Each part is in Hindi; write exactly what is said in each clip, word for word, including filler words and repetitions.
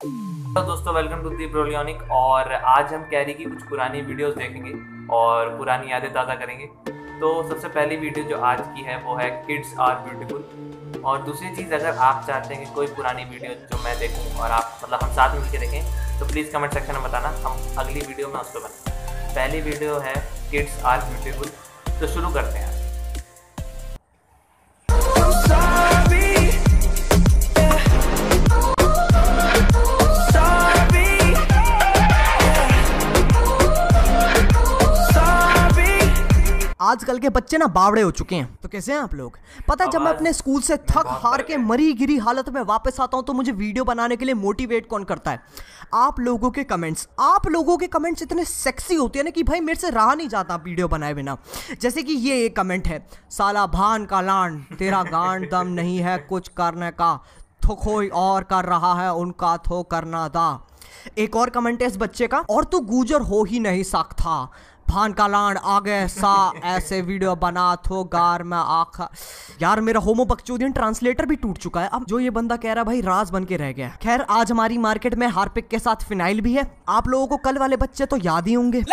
तो दोस्तों वेलकम टू दी ब्रोलियोनिक। और आज हम कैरी की कुछ पुरानी वीडियोस देखेंगे और पुरानी यादें ताज़ा करेंगे। तो सबसे पहली वीडियो जो आज की है वो है किड्स आर ब्यूटीफुल। और दूसरी चीज़, अगर आप चाहते हैं कि कोई पुरानी वीडियो जो मैं देखूं और आप मतलब हम साथ में मिलकर देखें तो प्लीज़ कमेंट सेक्शन में बताना, हम अगली वीडियो में उसको बनाएं। पहली वीडियो है किड्स आर ब्यूटीफुल, तो शुरू करते हैं। आजकल के बच्चे ना बावड़े हो चुके हैं। तो कैसे हैं आप लोग? पता है, जब मैं अपने स्कूल से थक हार के मरी गिरी हालत में वापस आता हूं तो मुझे वीडियो बनाने के लिए मोटिवेट कौन करता है? आप लोगों के कमेंट्स। आप लोगों के कमेंट्स इतने सेक्सी होते हैं ना कि भाई मेरे से रहा नहीं जाता वीडियो बनाए बिना। जैसे कि ये एक कमेंट है, साला भान का लान तेरा गांड दम नहीं है कुछ करने का, तो कोई और कर रहा है उनका तो करना दा। एक और कमेंट है इस बच्चे का, और तू गुजर हो ही नहीं सकता, भान का लांड आगे सा ऐसे वीडियो बना तो गार में आखा। यार मेरा होमो बकचोदियन ट्रांसलेटर भी टूट चुका है। अब जो ये बंदा कह रहा है भाई राज बन के रह गया। खैर, आज हमारी मार्केट में हार्पिक के साथ फिनाइल भी है। आप लोगों को कल वाले बच्चे तो याद ही होंगे।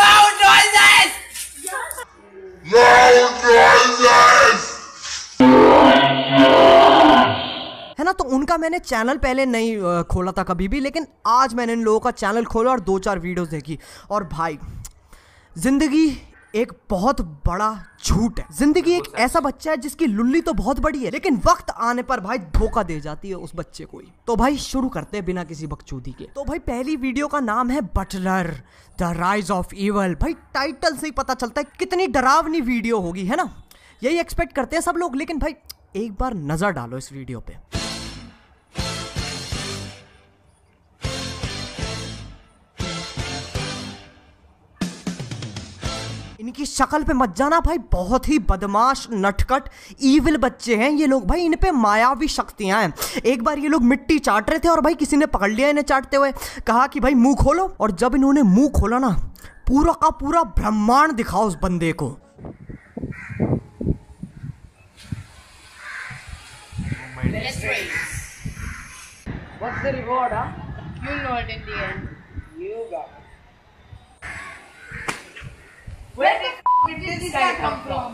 है ना? तो उनका मैंने चैनल पहले नहीं खोला था कभी भी, लेकिन आज मैंने इन लोगों का चैनल खोला और दो चार वीडियोस देखी। और भाई जिंदगी एक बहुत बड़ा झूठ है। जिंदगी एक ऐसा बच्चा है जिसकी लुल्ली तो बहुत बड़ी है, लेकिन वक्त आने पर भाई धोखा दे जाती है उस बच्चे को ही। तो भाई शुरू करते हैं बिना किसी बकचोदी के। तो भाई पहली वीडियो का नाम है butler the rise of evil. भाई टाइटल से ही पता चलता है कितनी डरावनी वीडियो होगी, है ना? यही एक्सपेक्ट करते हैं सब लोग। लेकिन भाई एक बार नजर डालो इस वीडियो पे। इनकी शक्ल पे मत जाना भाई, बहुत ही बदमाश नटखट ईविल बच्चे हैं ये लोग। भाई इन पे मायावी शक्तियां हैं। एक बार ये लोग मिट्टी चाट रहे थे और भाई किसी ने पकड़ लिया इन्हें चाटते हुए, कहा कि भाई मुंह खोलो। और जब इन्होंने मुंह खोला ना, पूरा का पूरा ब्रह्मांड दिखा उस बंदे को। What's the reward, huh? You'll know it in the end. You got it. Where the f did this guy come from?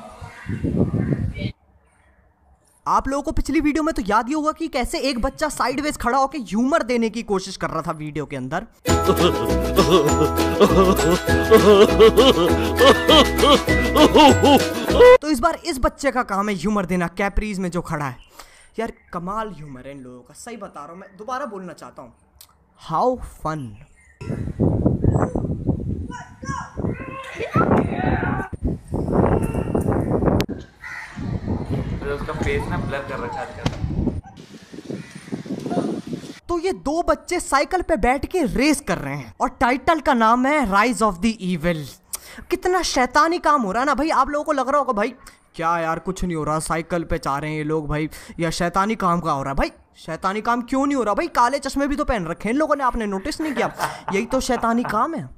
आप लोगों को पिछली वीडियो में तो याद ही होगा कि कैसे एक बच्चा साइडवेज खड़ा होकर ह्यूमर देने की कोशिश कर रहा था वीडियो के अंदर। तो इस बार इस बच्चे का काम है ह्यूमर देना, कैप्रीज में जो खड़ा है। यार कमाल ह्यूमर है इन लोगों का, सही बता रहा हूं। मैं दोबारा बोलना चाहता हूं, हाउ फन। उसका फेस ना ब्लर कर रखा है। तो ये दो बच्चे साइकिल पे बैठ के रेस कर रहे हैं और टाइटल का नाम है राइज ऑफ द इविल। कितना शैतानी काम हो रहा है ना भाई। आप लोगों को लग रहा होगा भाई क्या यार कुछ नहीं हो रहा, साइकिल पे जा रहे हैं ये लोग भाई, या शैतानी काम का हो रहा है। भाई शैतानी काम क्यों नहीं हो रहा? भाई काले चश्मे भी तो पहन रखे हैं इन लोगों ने, आपने नोटिस नहीं किया? यही तो शैतानी काम है।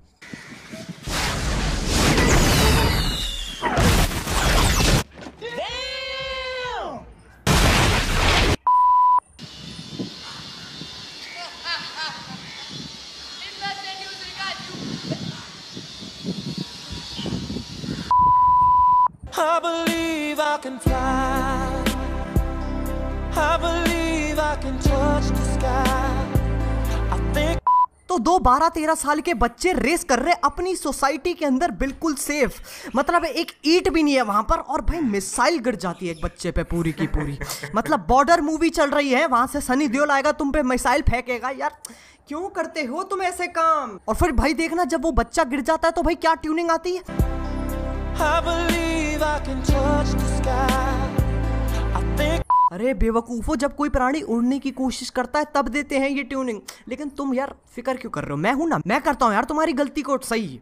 I believe I can fly. I believe I can touch the sky. I think. तो दो बारह तेरह साल के बच्चे रेस कर रहे अपनी सोसाइटी के अंदर, बिल्कुल सेफ। मतलब एक ईंट भी नहीं है वहां पर, और भाई मिसाइल गिर जाती है एक बच्चे पे पूरी की पूरी। मतलब बॉर्डर मूवी चल रही है, वहां से सनी देओल आएगा तुम पे मिसाइल फेंकेगा। यार क्यों करते हो तुम ऐसे काम? और फिर भाई देखना जब वो बच्चा गिर जाता है तो भाई क्या ट्यूनिंग आती है। I believe I can touch the sky. I think. अरे बेवकूफो, जब कोई प्राणी उड़ने की कोशिश करता है तब देते हैं ये ट्यूनिंग। लेकिन तुम यार फिक्र क्यों कर रहे हो? मैं हूं ना, मैं करता हूं यार तुम्हारी गलती को सही।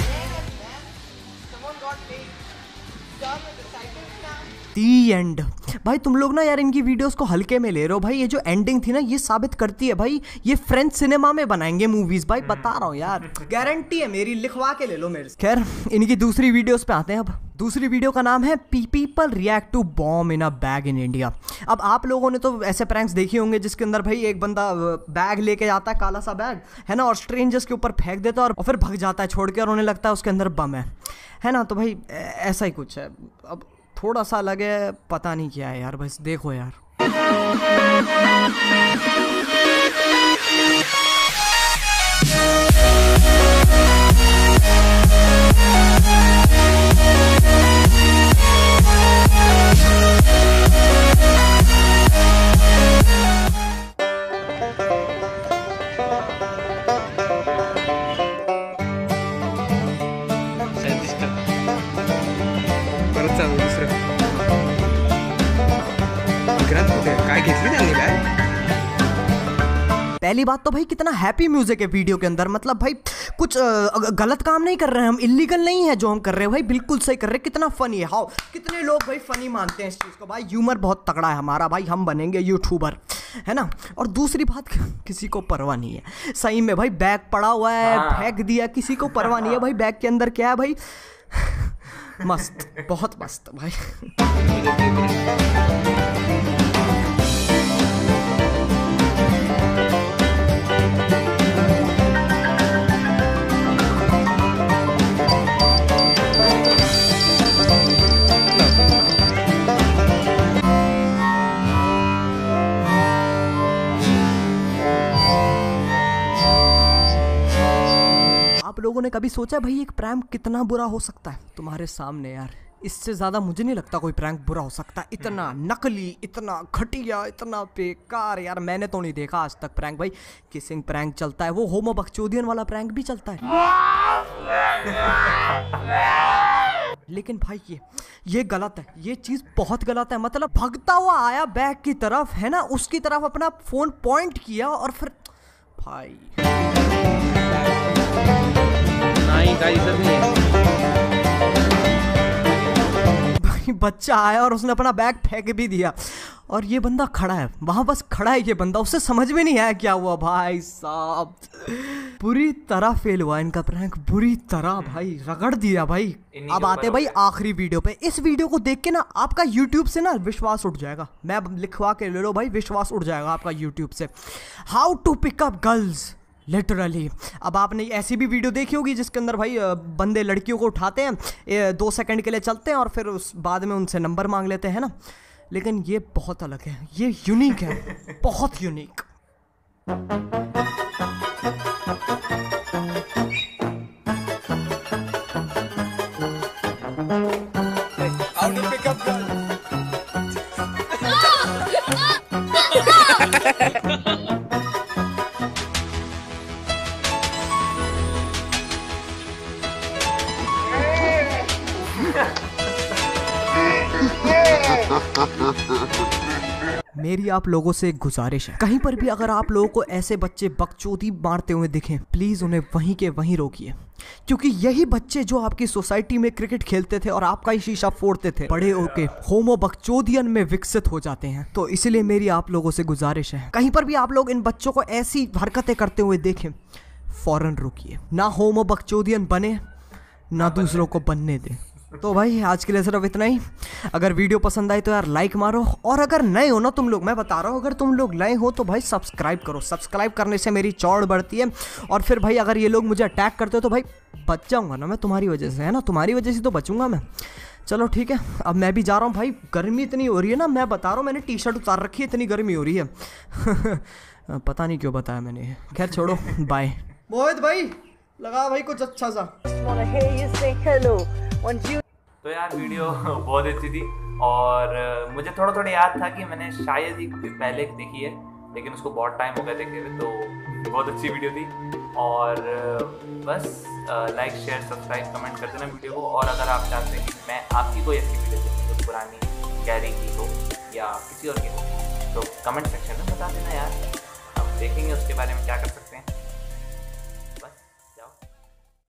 The end. भाई तुम लोग ना यार इनकी वीडियोस को हल्के में ले रहे हो भाई। ये जो एंडिंग थी ना ये साबित करती है भाई ये फ्रेंच सिनेमा में बनाएंगे मूवीज भाई, बता रहा हूँ यार, गारंटी है मेरी, लिखवा के ले लो मेरे से। खैर इनकी दूसरी वीडियोस पे आते हैं। अब दूसरी वीडियो का नाम है P people react to bomb in a bag in India. अब आप लोगों ने तो ऐसे प्रैंक्स देखे होंगे जिसके अंदर भाई एक बंदा बैग लेके जाता है, काला सा बैग है ना, और स्ट्रेंजर्स के ऊपर फेंक देता है और फिर भग जाता है छोड़ के, और उन्हें लगता है उसके अंदर बम है है ना। तो भाई ऐसा ही कुछ है। अब थोड़ा सा अलग है, पता नहीं क्या है यार, बस देखो यार। पहली बात तो भाई कितना हैप्पी म्यूजिक है वीडियो के अंदर, मतलब भाई कुछ गलत काम नहीं कर रहे हैं हम, इलीगल नहीं है जो हम कर रहे हैं भाई, बिल्कुल सही कर रहे हैं। कितना फनी है, हाउ कितने लोग भाई फनी मानते हैं इस चीज़ को भाई, ह्यूमर बहुत तगड़ा है हमारा भाई, हम बनेंगे यूट्यूबर है ना। और दूसरी बात किसी को परवाह नहीं है सही में भाई, बैग पड़ा हुआ है फेंक दिया, किसी को परवाह नहीं है भाई बैग के अंदर क्या है भाई। मस्त, बहुत मस्त भाई। आप लोगों ने कभी सोचा भाई एक प्रैंक कितना बुरा हो सकता है तुम्हारे सामने यार? इससे ज़्यादा मुझे नहीं लगता कोई प्रैंक बुरा हो सकता। इतना नकली, इतना घटिया, इतना बेकार यार, मैंने तो नहीं देखा आज तक प्रैंक भाई। किसिंग प्रैंक चलता है, वो होमो बकचोदियन वाला प्रैंक भी चलता है, लेकिन भाई ये ये गलत है, ये चीज़ बहुत गलत है। मतलब भागता हुआ आया बैग की तरफ है ना, उसकी तरफ अपना फ़ोन पॉइंट किया और फिर भाई नहीं का इज्जत नहीं भाई, बच्चा आया और उसने अपना बैग फेंक भी दिया और ये बंदा खड़ा है वहां, बस खड़ा है ये बंदा, उससे समझ में नहीं आया क्या हुआ भाई साहब। बुरी तरह फेल हुआ इनका प्रैंक, बुरी तरह भाई, रगड़ दिया भाई। अब आते भाई आखिरी वीडियो पे। इस वीडियो को देख के ना आपका यूट्यूब से ना विश्वास उठ जाएगा, मैं लिखवा के ले लो भाई, विश्वास उठ जाएगा आपका यूट्यूब से। How to pick up girls literally. अब आपने ऐसी भी वीडियो देखी होगी जिसके अंदर भाई बंदे लड़कियों को उठाते हैं, दो सेकंड के लिए चलते हैं और फिर उस बाद में उनसे नंबर मांग लेते हैं ना, लेकिन ये बहुत अलग है, ये यूनिक है, बहुत unique. How to pick up girl? मेरी आप लोगों से एक गुजारिश है, कहीं पर भी अगर आप लोगों को ऐसे बच्चे बकचोदी मारते हुए दिखें, प्लीज़ उन्हें वहीं के वहीं रोकिए, क्योंकि यही बच्चे जो आपकी सोसाइटी में क्रिकेट खेलते थे और आपका ही शीशा फोड़ते थे, बड़े होके होमो बकचोदियन में विकसित हो जाते हैं। तो इसलिए मेरी आप लोगों से गुजारिश है, कहीं पर भी आप लोग इन बच्चों को ऐसी हरकतें करते हुए देखें, फौरन रुकिए, ना होमो बकचोदियन बने ना दूसरों को बनने दें। तो भाई आज के लिए सिर्फ इतना ही। अगर वीडियो पसंद आई तो यार लाइक मारो, और अगर नए हो ना तुम लोग, मैं बता रहा हूँ, अगर तुम लोग नए हो तो भाई सब्सक्राइब करो। सब्सक्राइब करने से मेरी चौड़ बढ़ती है, और फिर भाई अगर ये लोग मुझे अटैक करते हो तो भाई बच जाऊँगा ना मैं तुम्हारी वजह से, है ना, तुम्हारी वजह से तो बचूंगा मैं। चलो ठीक है, अब मैं भी जा रहा हूँ भाई, गर्मी इतनी हो रही है ना, मैं बता रहा हूँ, मैंने टी शर्ट उतार रखी है, इतनी गर्मी हो रही है। पता नहीं क्यों बताया मैंने, खैर छोड़ो, बाय। मोहित भाई लगा भाई कुछ अच्छा सा। तो यार वीडियो बहुत अच्छी थी, और मुझे थोड़ा थोड़ा याद था कि मैंने शायद ही पहले देखी है, लेकिन उसको बहुत टाइम हो गया देखे हुए, तो बहुत अच्छी वीडियो थी। और बस लाइक शेयर सब्सक्राइब कमेंट कर देना वीडियो को, और अगर आप चाहते हैं कि मैं आपकी कोई ऐसी वीडियो देखूँ जो पुरानी कैरी की हो या किसी और की हो, तो कमेंट सेक्शन में बता देना यार, हम देखेंगे उसके बारे में क्या कर सकते हैं।